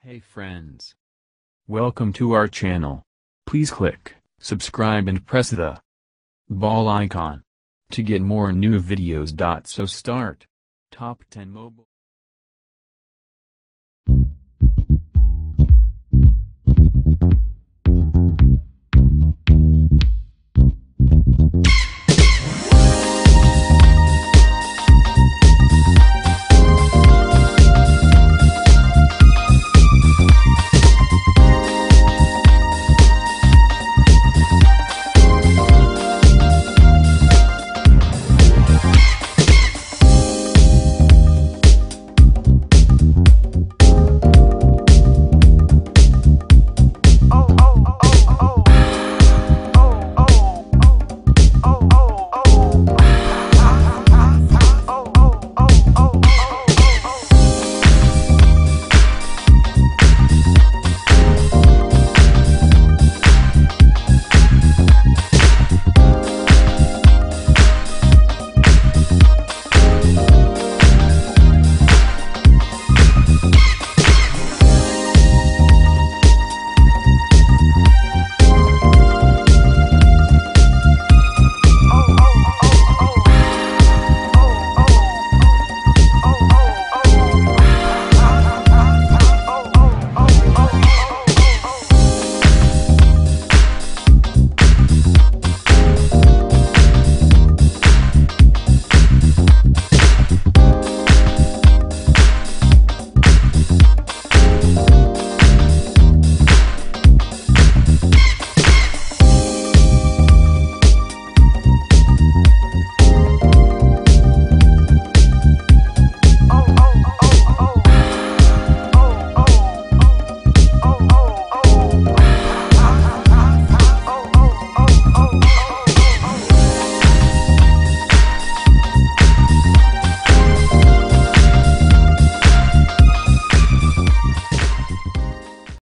Hey friends. Welcome to our channel. Please click subscribe and press the bell icon to get more new videos. So start. Top 10 mobile